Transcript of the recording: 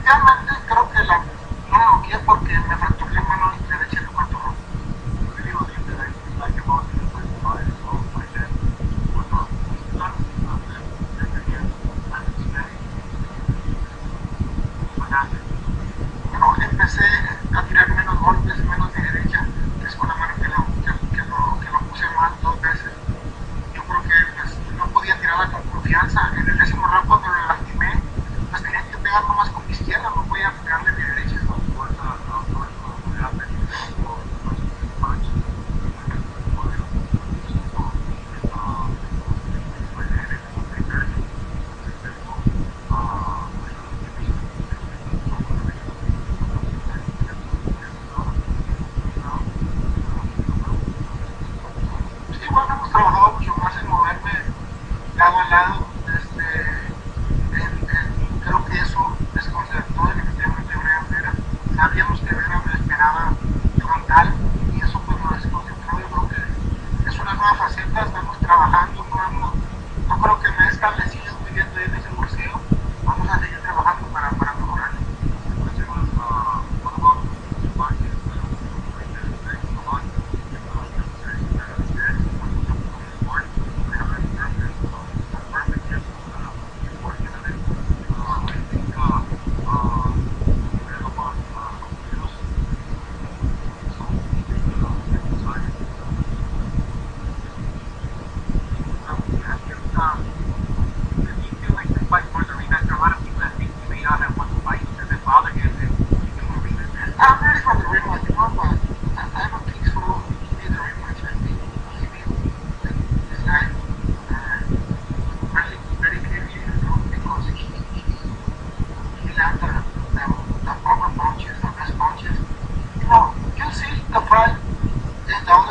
definitivamente creo que no lo bloqueé porque me fracturé la mano derecha en el cuarto rojo. Bueno, empecé a tirar menos golpes, menos de derecha, que es con la mano que lo puse mal 2 veces. Yo creo que pues, no podía tirarla con confianza. En el décimo round cuando lo lastimé, pues tenía que pegar nomás con mi izquierda, no podía pegarle mi derecha. Sí, bueno, hemos trabajado mucho más en moverme lado a lado. Creo que eso desconcertó definitivamente a Brian Vera. Sabíamos que Vera me esperaba frontal y eso pues lo desconcentró. Yo creo que es una nueva faceta, estamos trabajando, no creo que me he establecido muy bien en ese boxeo. Vamos a seguir trabajando para mejorar. I'm ready for the rematch, but I don't think so. He needs a rematch. I think he needs this guy very clearly, because he lands the proper punches, the best punches. You'll see the fight in the